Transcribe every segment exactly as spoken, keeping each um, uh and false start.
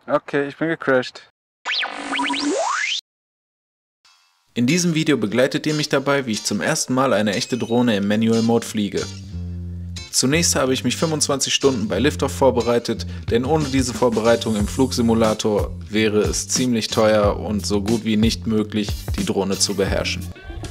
Okay, ich bin gecrashed. In diesem Video begleitet ihr mich dabei, wie ich zum ersten Mal eine echte Drohne im Manual Mode fliege. Zunächst habe ich mich fünfundzwanzig Stunden bei Liftoff vorbereitet, denn ohne diese Vorbereitung im Flugsimulator wäre es ziemlich teuer und so gut wie nicht möglich, die Drohne zu beherrschen.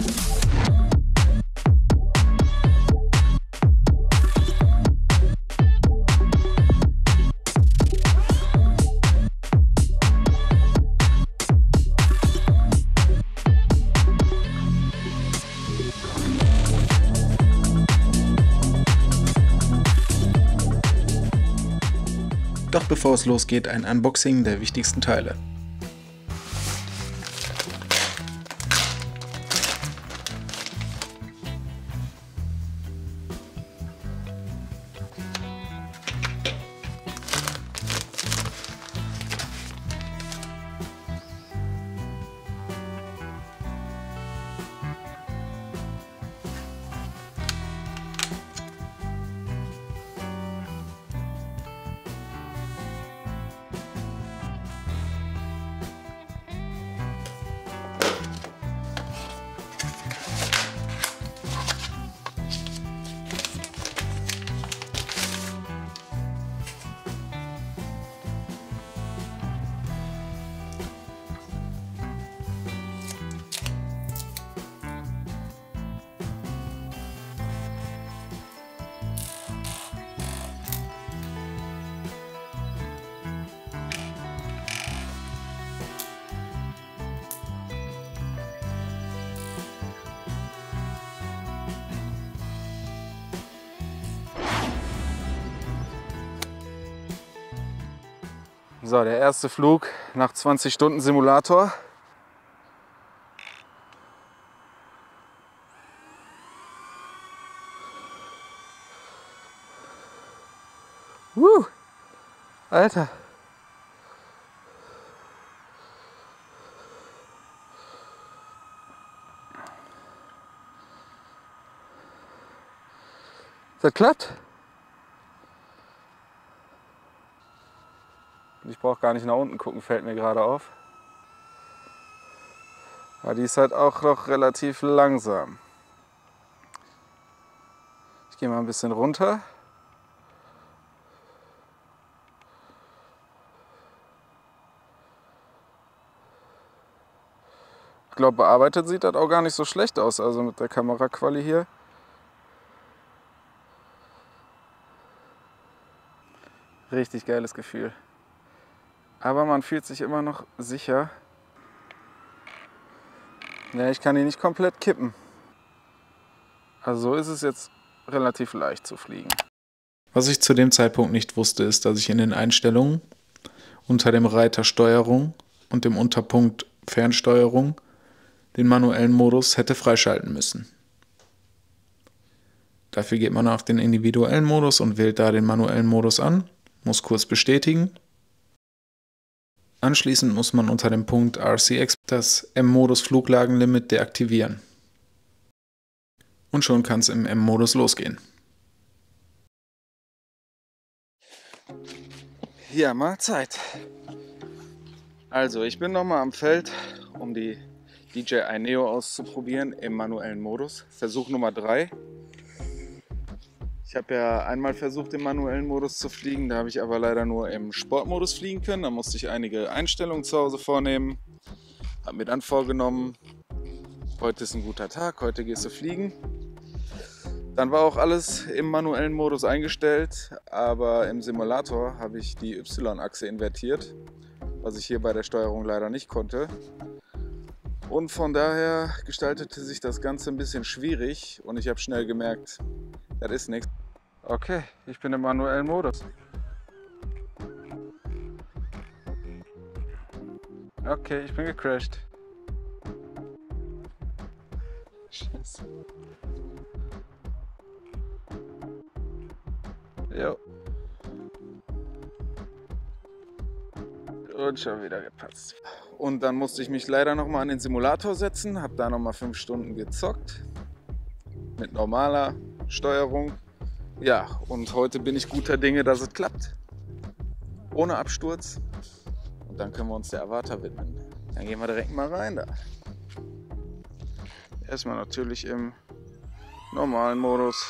Doch bevor es losgeht, ein Unboxing der wichtigsten Teile. So, der erste Flug nach zwanzig Stunden Simulator. Woo! Alter! Das klappt? Ich brauche gar nicht nach unten gucken, fällt mir gerade auf. Aber die ist halt auch noch relativ langsam. Ich gehe mal ein bisschen runter. Ich glaube, bearbeitet sieht das auch gar nicht so schlecht aus, also mit der Kameraquali hier. Richtig geiles Gefühl. Aber man fühlt sich immer noch sicher. Ja, ich kann die nicht komplett kippen. Also so ist es jetzt relativ leicht zu fliegen. Was ich zu dem Zeitpunkt nicht wusste, ist, dass ich in den Einstellungen unter dem Reiter Steuerung und dem Unterpunkt Fernsteuerung den manuellen Modus hätte freischalten müssen. Dafür geht man auf den individuellen Modus und wählt da den manuellen Modus an, muss kurz bestätigen. Anschließend muss man unter dem Punkt R C X das M-Modus Fluglagenlimit deaktivieren. Und schon kann es im M-Modus losgehen. Ja, mal Zeit. Also, ich bin nochmal am Feld, um die D J I Neo auszuprobieren im manuellen Modus. Versuch Nummer drei. Ich habe ja einmal versucht, im manuellen Modus zu fliegen, da habe ich aber leider nur im Sportmodus fliegen können. Da musste ich einige Einstellungen zu Hause vornehmen. Habe mir dann vorgenommen, heute ist ein guter Tag, heute gehst du fliegen. Dann war auch alles im manuellen Modus eingestellt, aber im Simulator habe ich die Y-Achse invertiert, was ich hier bei der Steuerung leider nicht konnte. Und von daher gestaltete sich das Ganze ein bisschen schwierig und ich habe schnell gemerkt, das ist nichts. Okay, ich bin im manuellen Modus. Okay, ich bin gecrashed. Scheiße. Jo. Und schon wieder gepatzt. Und dann musste ich mich leider noch mal an den Simulator setzen, habe da noch mal fünf Stunden gezockt mit normaler Steuerung. Ja, und heute bin ich guter Dinge, dass es klappt. Ohne Absturz. Und dann können wir uns der Avatar widmen. Dann gehen wir direkt mal rein da. Erstmal natürlich im normalen Modus.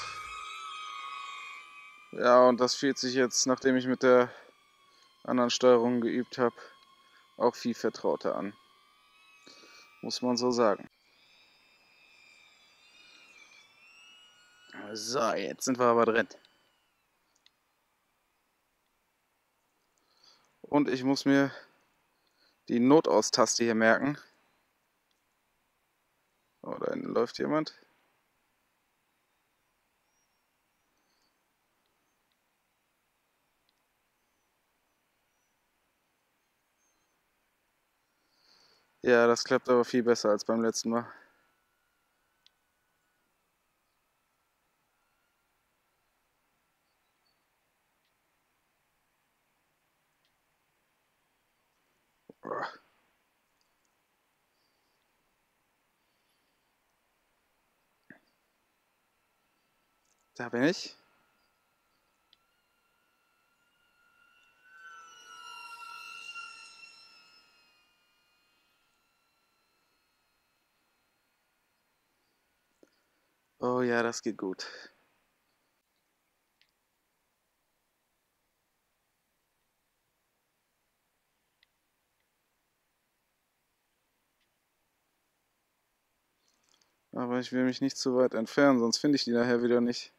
Ja, und das fühlt sich jetzt, nachdem ich mit der anderen Steuerung geübt habe, auch viel vertrauter an. Muss man so sagen. So, jetzt sind wir aber drin. Und ich muss mir die Notaustaste hier merken. Oh, da hinten läuft jemand. Ja, das klappt aber viel besser als beim letzten Mal. Da bin ich. Oh ja, das geht gut. Aber ich will mich nicht zu weit entfernen, sonst finde ich die nachher wieder nicht.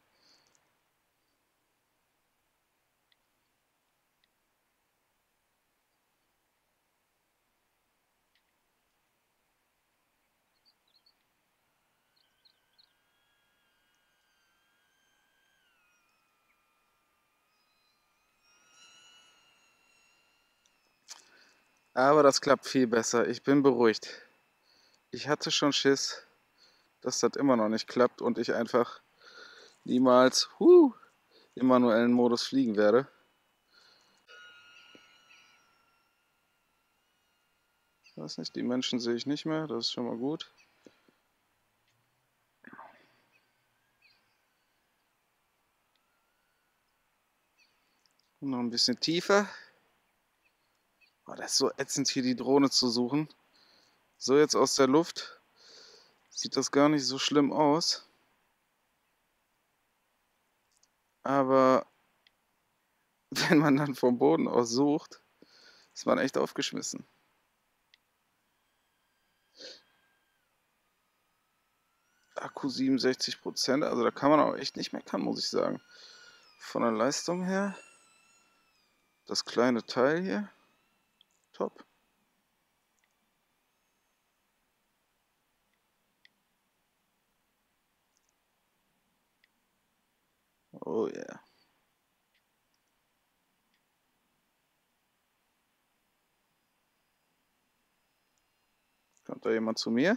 Aber das klappt viel besser. Ich bin beruhigt. Ich hatte schon Schiss, dass das immer noch nicht klappt und ich einfach niemals huh, im manuellen Modus fliegen werde. Ich weiß nicht, die Menschen sehe ich nicht mehr, das ist schon mal gut. Und noch ein bisschen tiefer. Oh, das ist so ätzend, hier die Drohne zu suchen. So jetzt aus der Luft sieht das gar nicht so schlimm aus. Aber wenn man dann vom Boden aus sucht, ist man echt aufgeschmissen. Akku siebenundsechzig Prozent, also da kann man auch echt nicht meckern, muss ich sagen. Von der Leistung her, das kleine Teil hier, top. Oh yeah. Kommt da jemand zu mir?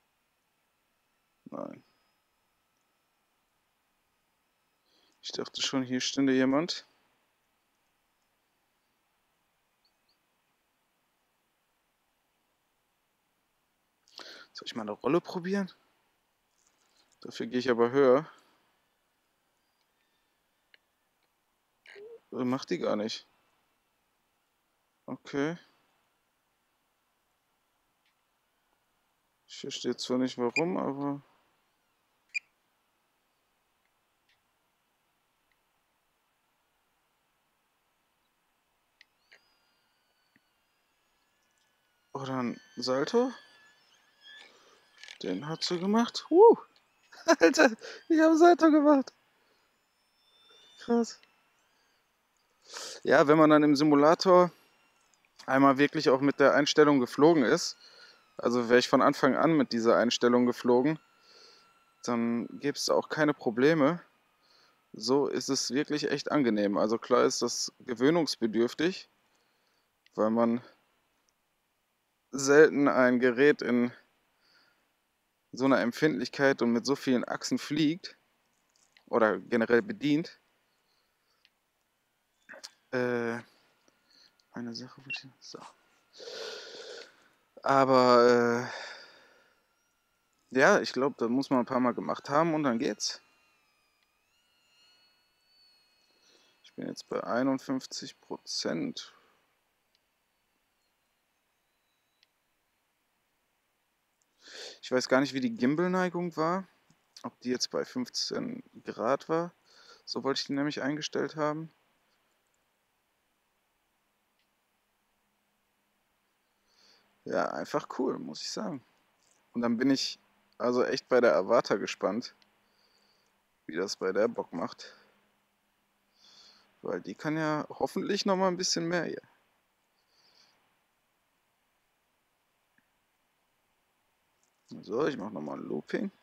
Nein. Ich dachte schon, hier stünde jemand. Soll ich mal eine Rolle probieren? Dafür gehe ich aber höher. Macht die gar nicht. Okay. Ich verstehe zwar nicht warum, aber... Oder ein Salto? Den hat sie gemacht. Uh, Alter, ich habe Salto gemacht. Krass. Ja, wenn man dann im Simulator einmal wirklich auch mit der Einstellung geflogen ist, also wäre ich von Anfang an mit dieser Einstellung geflogen, dann gibt es auch keine Probleme. So ist es wirklich echt angenehm. Also klar ist das gewöhnungsbedürftig, weil man selten ein Gerät in so einer Empfindlichkeit und mit so vielen Achsen fliegt oder generell bedient. Äh, eine Sache wollte ich... So. Aber äh, ja, ich glaube, das muss man ein paar Mal gemacht haben und dann geht's. Ich bin jetzt bei einundfünfzig Prozent. Ich weiß gar nicht, wie die Gimbal-Neigung war. Ob die jetzt bei fünfzehn Grad war. So wollte ich die nämlich eingestellt haben. Ja, einfach cool, muss ich sagen. Und dann bin ich also echt bei der Avata gespannt, wie das bei der Bock macht. Weil die kann ja hoffentlich noch mal ein bisschen mehr hier. So, ich mache nochmal ein Looping.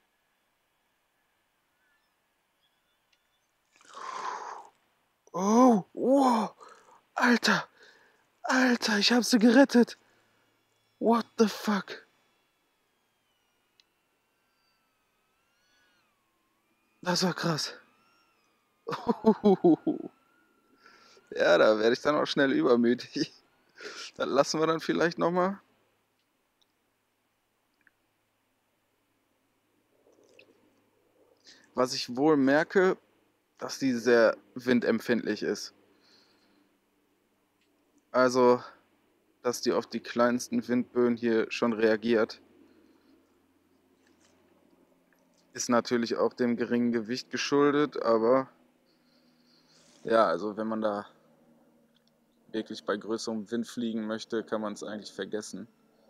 Oh, wow, Alter, Alter, ich habe sie gerettet. What the fuck? Das war krass. Ja, da werde ich dann auch schnell übermütig. Dann lassen wir dann vielleicht nochmal. Was ich wohl merke, dass die sehr windempfindlich ist. Also, dass die auf die kleinsten Windböen hier schon reagiert. Ist natürlich auch dem geringen Gewicht geschuldet, aber ja, also wenn man da wirklich bei größerem Wind fliegen möchte, kann man es eigentlich vergessen.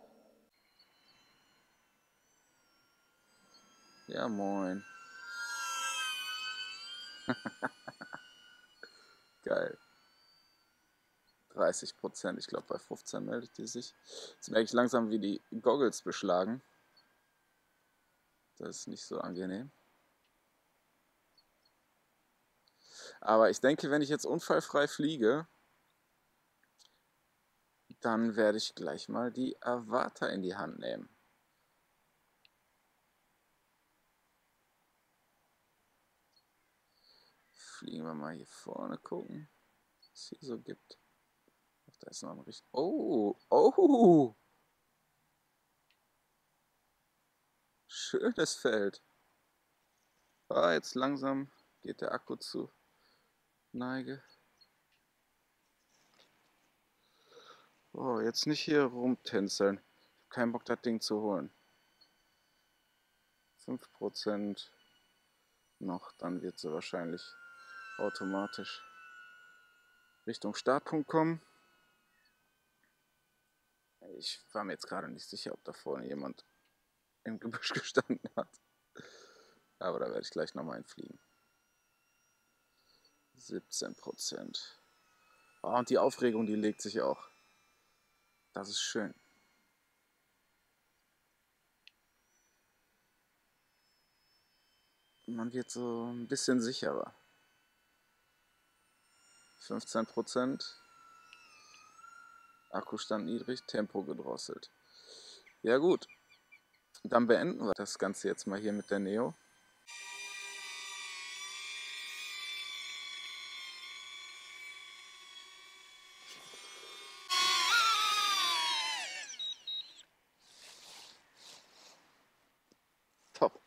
Ja, moin. Geil. dreißig Prozent, ich glaube bei fünfzehn meldet die sich. Jetzt merke ich langsam, wie die Goggles beschlagen. Das ist nicht so angenehm. Aber ich denke, wenn ich jetzt unfallfrei fliege, dann werde ich gleich mal die Avata in die Hand nehmen. Fliegen wir mal hier vorne gucken, was es hier so gibt. Ach, da ist noch ein richtig... Oh, oh! Schönes Feld. Ah, jetzt langsam geht der Akku zu Neige. Oh, jetzt nicht hier rumtänzeln. Ich habe keinen Bock, das Ding zu holen. fünf Prozent noch, dann wird sie wahrscheinlich automatisch Richtung Startpunkt kommen. Ich war mir jetzt gerade nicht sicher, ob da vorne jemand im Gebüsch gestanden hat. Aber da werde ich gleich nochmal hinfliegen. siebzehn Prozent. Oh, und die Aufregung, die legt sich auch. Das ist schön. Man wird so ein bisschen sicherer. fünfzehn Prozent. Akkustand niedrig, Tempo gedrosselt. Ja gut, dann beenden wir das Ganze jetzt mal hier mit der Neo. Top.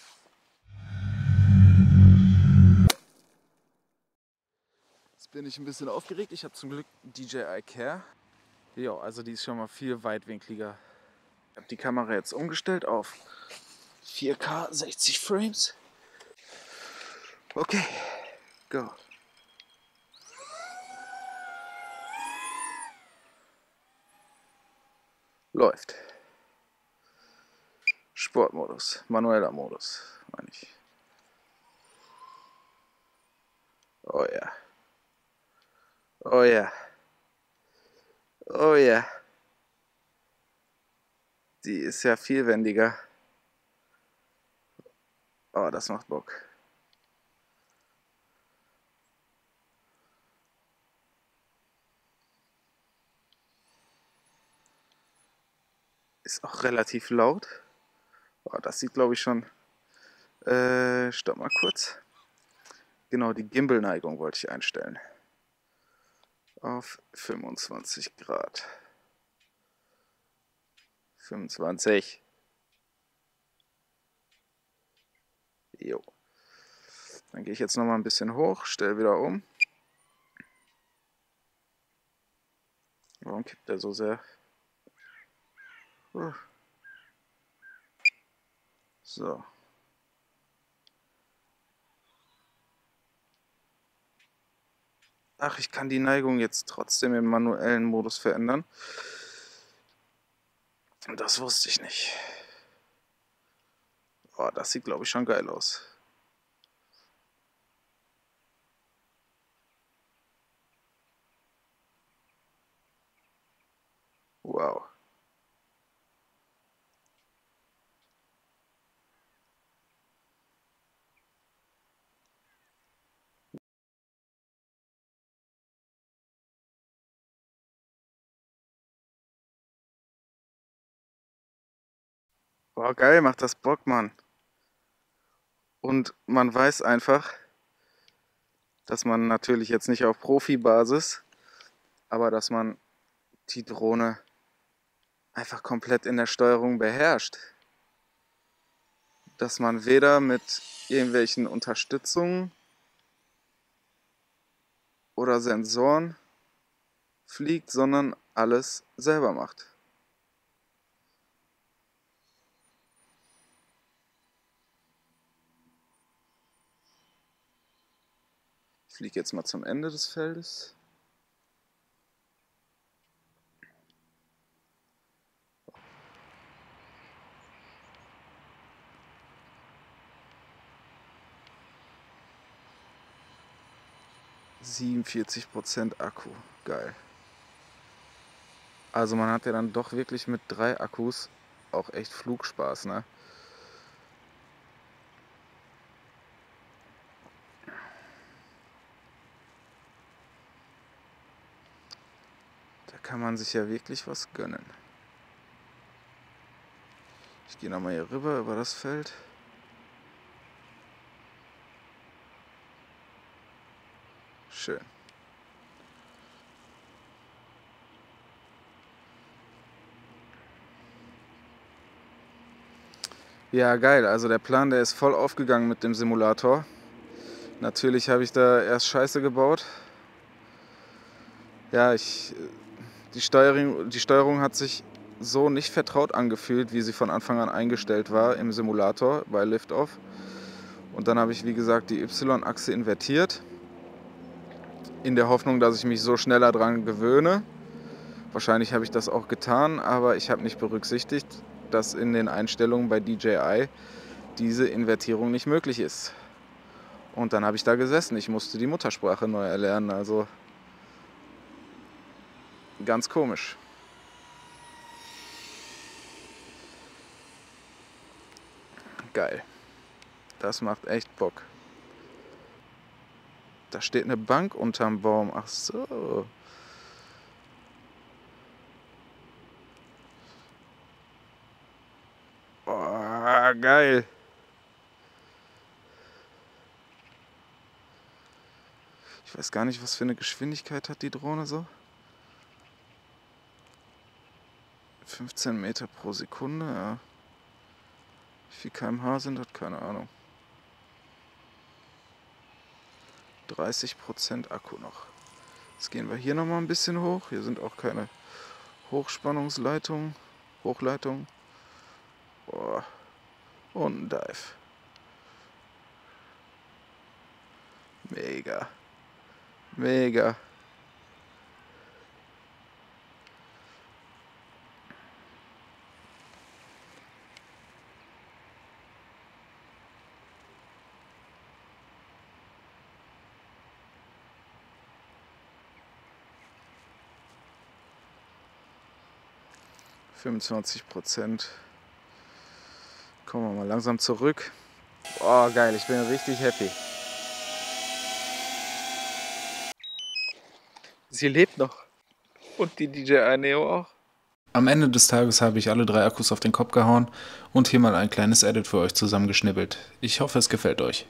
Jetzt bin ich ein bisschen aufgeregt. Ich habe zum Glück D J I Care. Ja, also die ist schon mal viel weitwinkliger. Ich habe die Kamera jetzt umgestellt auf vier K, sechzig Frames. Okay, go. Läuft. Sportmodus, manueller Modus, meine ich. Oh ja. Oh ja. Oh ja. Die ist ja vielwendiger. Oh, das macht Bock. Ist auch relativ laut. Oh, das sieht, glaube ich, schon... Äh, stopp mal kurz. Genau, die Gimbal-Neigung wollte ich einstellen. Auf fünfundzwanzig Grad. fünfundzwanzig. Jo. Dann gehe ich jetzt noch mal ein bisschen hoch, stelle wieder um. Warum kippt der so sehr? Uh. So. Ach, ich kann die Neigung jetzt trotzdem im manuellen Modus verändern. Das wusste ich nicht. Oh, das sieht, glaube ich, schon geil aus. Wow. Boah, geil, macht das Bock, Mann. Und man weiß einfach, dass man natürlich jetzt nicht auf Profibasis, aber dass man die Drohne einfach komplett in der Steuerung beherrscht. Dass man weder mit irgendwelchen Unterstützungen oder Sensoren fliegt, sondern alles selber macht. Ich fliege jetzt mal zum Ende des Feldes. siebenundvierzig Prozent Akku, geil. Also man hat ja dann doch wirklich mit drei Akkus auch echt Flugspaß, ne? Da kann man sich ja wirklich was gönnen. Ich gehe nochmal hier rüber über das Feld. Schön. Ja, geil. Also der Plan, der ist voll aufgegangen mit dem Simulator. Natürlich habe ich da erst Scheiße gebaut. Ja, ich, die Steuerung, die Steuerung hat sich so nicht vertraut angefühlt, wie sie von Anfang an eingestellt war im Simulator bei Liftoff. Und dann habe ich, wie gesagt, die Y-Achse invertiert, in der Hoffnung, dass ich mich so schneller dran gewöhne. Wahrscheinlich habe ich das auch getan, aber ich habe nicht berücksichtigt, dass in den Einstellungen bei D J I diese Invertierung nicht möglich ist. Und dann habe ich da gesessen. Ich musste die Muttersprache neu erlernen, also ganz komisch. Geil. Das macht echt Bock. Da steht eine Bank unterm Baum. Ach so. Oh, geil. Ich weiß gar nicht, was für eine Geschwindigkeit hat die Drohne so. fünfzehn Meter pro Sekunde, ja. Wie viel Kilometer pro Stunde sind das? Keine Ahnung. dreißig Prozent Akku noch. Jetzt gehen wir hier nochmal ein bisschen hoch. Hier sind auch keine Hochspannungsleitungen, Hochleitungen. Boah. Und ein Dive. Mega. Mega. fünfundzwanzig Prozent. Kommen wir mal langsam zurück. Oh, geil, ich bin richtig happy. Sie lebt noch. Und die D J I Neo auch. Am Ende des Tages habe ich alle drei Akkus auf den Kopf gehauen und hier mal ein kleines Edit für euch zusammengeschnibbelt. Ich hoffe, es gefällt euch.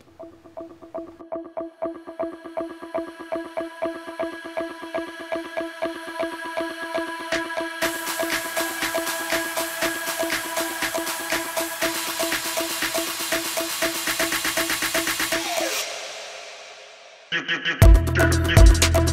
You, you, you, you, you.